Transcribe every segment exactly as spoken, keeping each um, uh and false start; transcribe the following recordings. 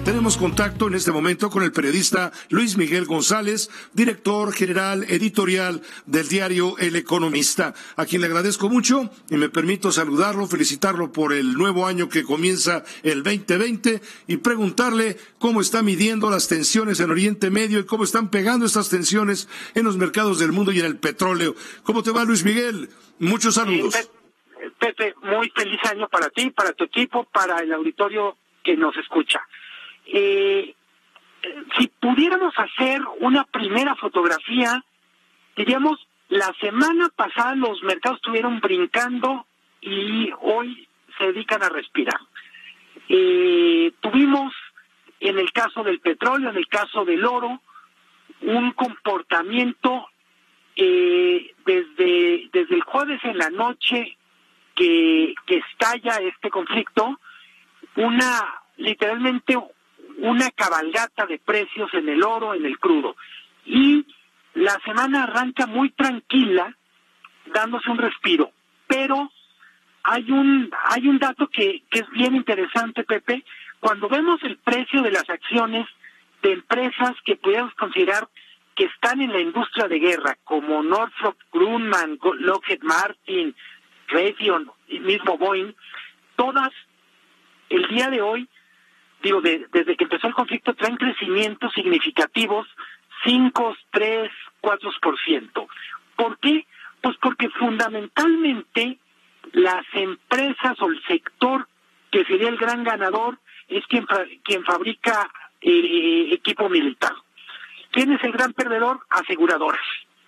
Tenemos contacto en este momento con el periodista Luis Miguel González, director general editorial del diario El Economista, a quien le agradezco mucho y me permito saludarlo, felicitarlo por el nuevo año que comienza el veinte veinte y preguntarle cómo está midiendo las tensiones en Oriente Medio y cómo están pegando estas tensiones en los mercados del mundo y en el petróleo. ¿Cómo te va, Luis Miguel? Muchos saludos. Sí, Pepe, muy feliz año para ti, para tu equipo, para el auditorio que nos escucha. Eh, si pudiéramos hacer una primera fotografía, diríamos, la semana pasada los mercados estuvieron brincando y hoy se dedican a respirar. Eh, tuvimos, en el caso del petróleo, en el caso del oro, un comportamiento eh, desde, desde el jueves en la noche que, que estalla este conflicto, una literalmente una cabalgata de precios en el oro, en el crudo. Y la semana arranca muy tranquila, dándose un respiro. Pero hay un hay un dato que, que es bien interesante, Pepe. Cuando vemos el precio de las acciones de empresas que pudiéramos considerar que están en la industria de guerra, como Northrop Grumman, Lockheed Martin, Raytheon y mismo Boeing, todas el día de hoy, digo, de, desde que empezó el conflicto, traen crecimientos significativos, cinco, tres, cuatro por ciento. ¿Por qué? Pues porque fundamentalmente las empresas o el sector que sería el gran ganador es quien, quien fabrica eh, equipo militar. ¿Quién es el gran perdedor? Aseguradoras.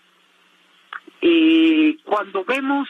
Eh, cuando vemos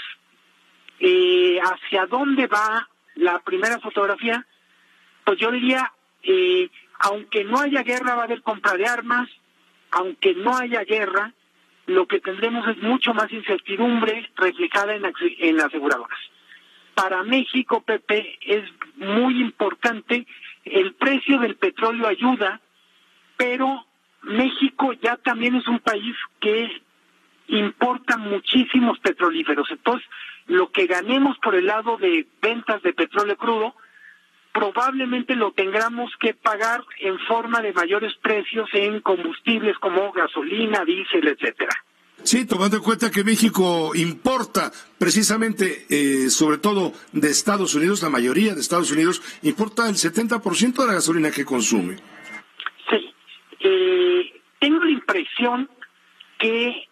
eh, hacia dónde va la primera fotografía, pues yo diría, eh, aunque no haya guerra va a haber compra de armas, aunque no haya guerra, lo que tendremos es mucho más incertidumbre reflejada en, en aseguradoras. Para México, Pepe, es muy importante, el precio del petróleo ayuda, pero México ya también es un país que importa muchísimos petrolíferos. Entonces, lo que ganemos por el lado de ventas de petróleo crudo, probablemente lo tengamos que pagar en forma de mayores precios en combustibles como gasolina, diésel, etcétera. Sí, tomando en cuenta que México importa precisamente, eh, sobre todo de Estados Unidos, la mayoría de Estados Unidos importa el setenta por ciento de la gasolina que consume. Sí, eh, tengo la impresión que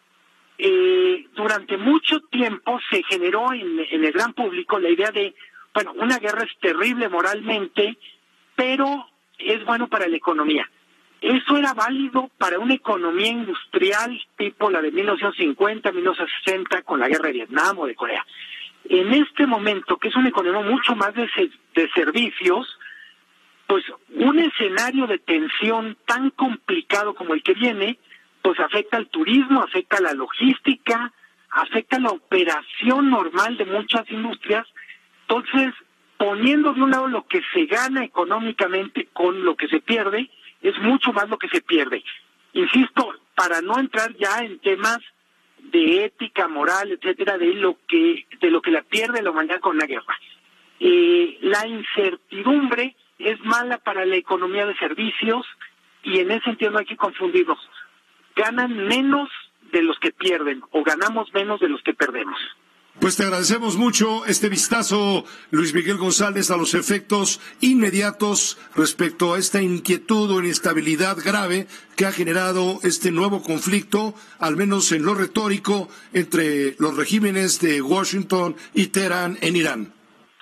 eh, durante mucho tiempo se generó en, en el gran público la idea de, bueno, una guerra es terrible moralmente, pero es bueno para la economía. Eso era válido para una economía industrial tipo la de mil novecientos cincuenta, mil novecientos sesenta, con la guerra de Vietnam o de Corea. En este momento, que es una economía mucho más de, de servicios, pues un escenario de tensión tan complicado como el que viene, pues afecta al turismo, afecta a la logística, afecta a la operación normal de muchas industrias. Entonces, poniendo de un lado lo que se gana económicamente con lo que se pierde, es mucho más lo que se pierde. Insisto, para no entrar ya en temas de ética, moral, etcétera, de lo que de lo que la pierde la humanidad con la guerra. Eh, la incertidumbre es mala para la economía de servicios y en ese sentido no hay que confundirnos. Ganan menos de los que pierden o ganamos menos de los que perdemos. Pues te agradecemos mucho este vistazo, Luis Miguel González, a los efectos inmediatos respecto a esta inquietud o inestabilidad grave que ha generado este nuevo conflicto, al menos en lo retórico, entre los regímenes de Washington y Teherán en Irán.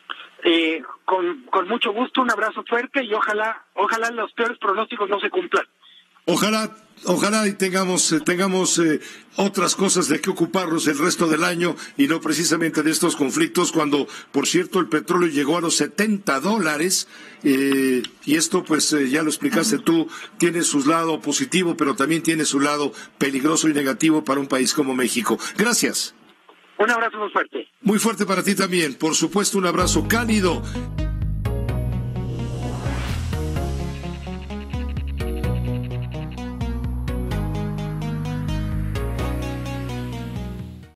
Eh, con, con mucho gusto, un abrazo fuerte y ojalá, ojalá los peores pronósticos no se cumplan. Ojalá, ojalá y tengamos, eh, tengamos eh, otras cosas de que ocuparnos el resto del año y no precisamente de estos conflictos, cuando, por cierto, el petróleo llegó a los setenta dólares, eh, y esto, pues, eh, ya lo explicaste tú, tiene su lado positivo, pero también tiene su lado peligroso y negativo para un país como México. Gracias. Un abrazo muy fuerte. Muy fuerte para ti también, por supuesto, un abrazo cálido.